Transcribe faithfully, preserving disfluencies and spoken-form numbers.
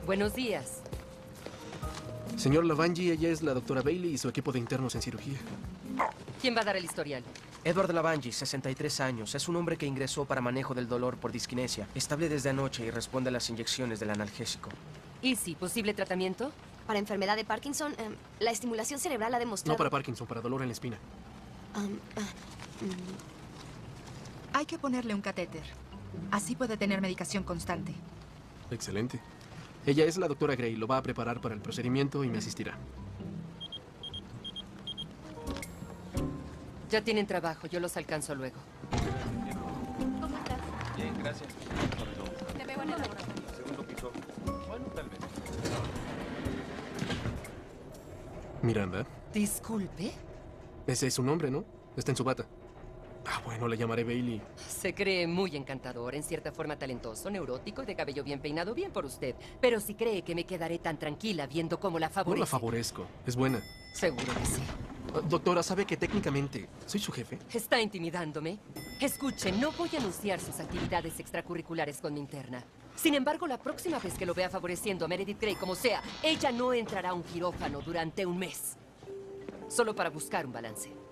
Buenos días. Señor Lavangi, ella es la doctora Bailey y su equipo de internos en cirugía. ¿Quién va a dar el historial? Edward Lavangi, sesenta y tres años. Es un hombre que ingresó para manejo del dolor por disquinesia. Estable desde anoche y responde a las inyecciones del analgésico. Easy, ¿posible tratamiento? Para enfermedad de Parkinson, eh, la estimulación cerebral ha demostrado... No para Parkinson, para dolor en la espina. Um, ah, mm. Hay que ponerle un catéter. Así puede tener medicación constante. Excelente. Ella es la doctora Gray. Lo va a preparar para el procedimiento y me asistirá. Ya tienen trabajo, yo los alcanzo luego. ¿Cómo estás? Bien, gracias. Te veo en el laboratorio. Segundo piso. Bueno, tal vez. Miranda. Disculpe. Ese es su nombre, ¿no? Está en su bata. Ah, bueno, le llamaré Bailey. Se cree muy encantador, en cierta forma talentoso, neurótico y de cabello bien peinado, bien por usted. Pero si cree que me quedaré tan tranquila viendo cómo la No favorece... la favorezco. Es buena. Seguro que sí. Ah, doctora, ¿sabe que técnicamente soy su jefe? ¿Está intimidándome? Escuche, no voy a anunciar sus actividades extracurriculares con mi interna. Sin embargo, la próxima vez que lo vea favoreciendo a Meredith Grey, como sea, ella no entrará a un quirófano durante un mes. Solo para buscar un balance.